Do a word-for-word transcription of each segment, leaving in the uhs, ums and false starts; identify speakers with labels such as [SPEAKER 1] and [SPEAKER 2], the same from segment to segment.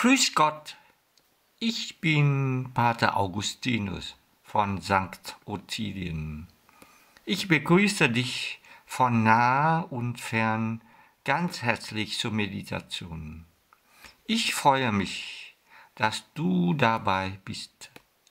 [SPEAKER 1] Grüß Gott, ich bin Pater Augustinus von Sankt Ottilien. Ich begrüße dich von nah und fern ganz herzlich zur Meditation. Ich freue mich, dass du dabei bist.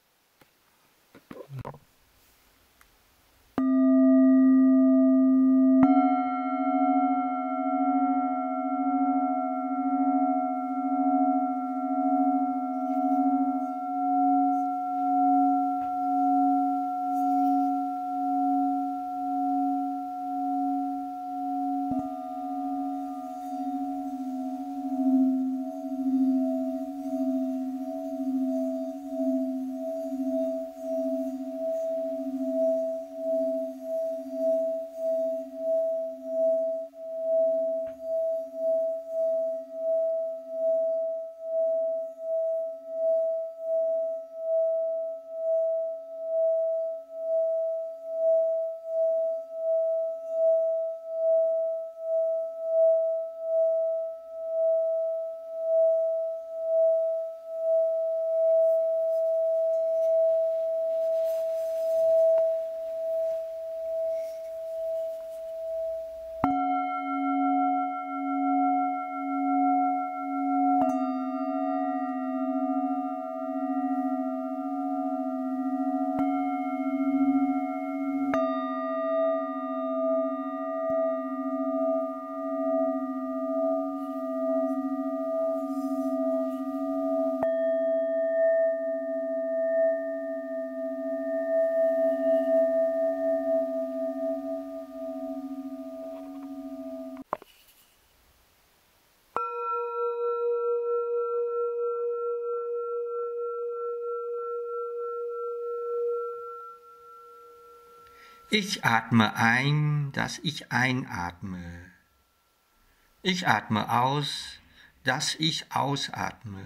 [SPEAKER 1] Ich atme ein, dass ich einatme. Ich atme aus, dass ich ausatme.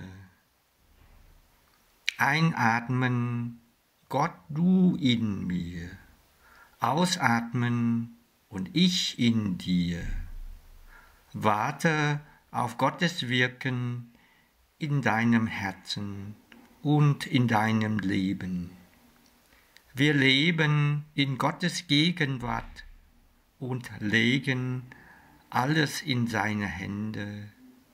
[SPEAKER 1] Einatmen, Gott du in mir. Ausatmen und ich in dir. Warte auf Gottes Wirken in deinem Herzen und in deinem Leben. Wir leben in Gottes Gegenwart und legen alles in seine Hände.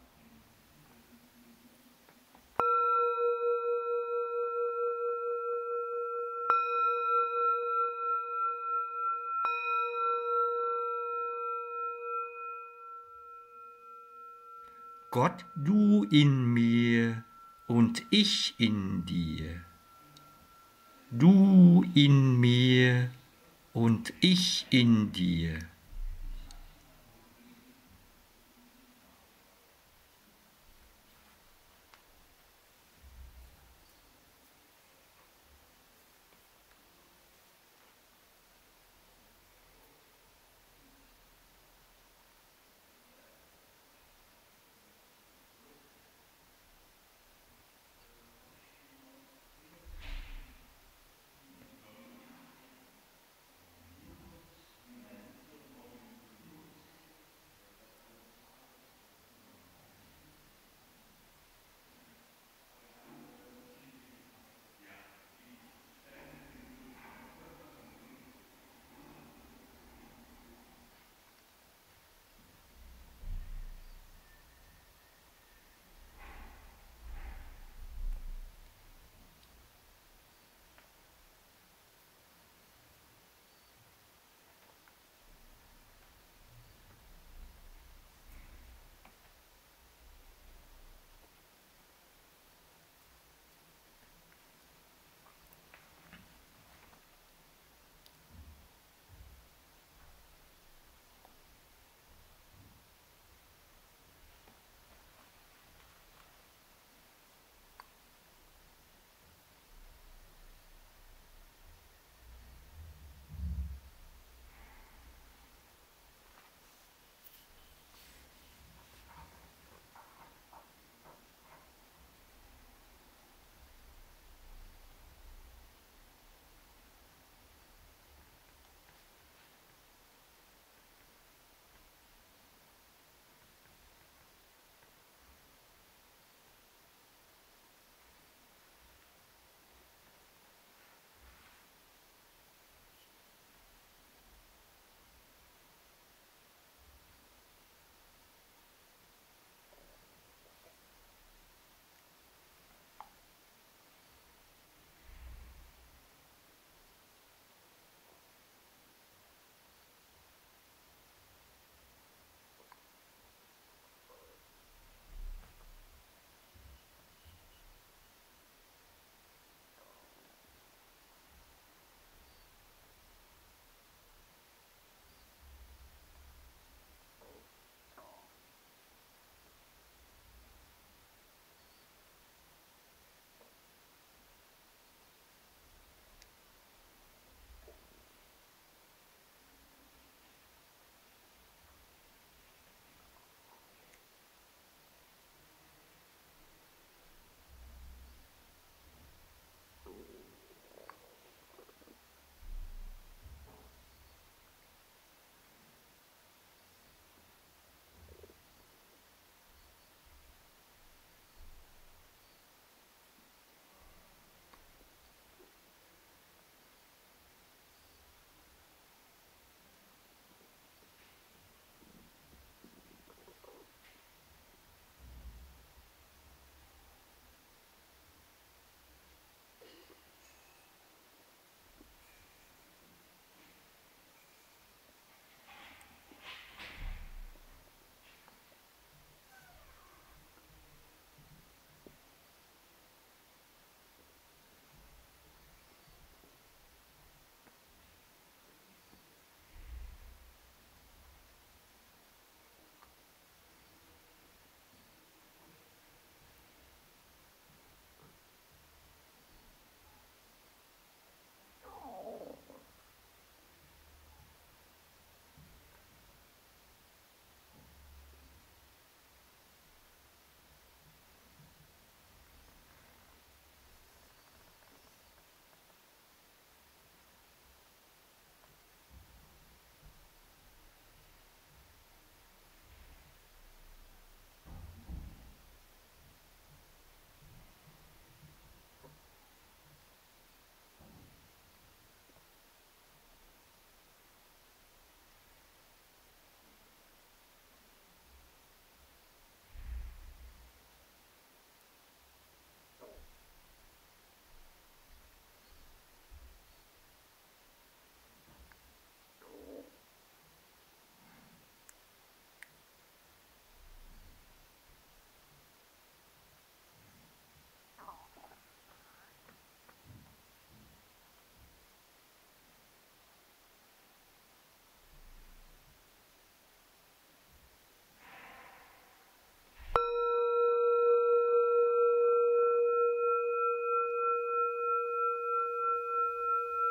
[SPEAKER 1] Gott, du in mir und ich in dir. Du in mir und ich in dir.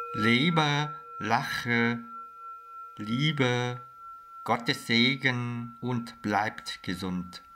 [SPEAKER 1] Lebe, lache, liebe, Gottes Segen und bleibt gesund.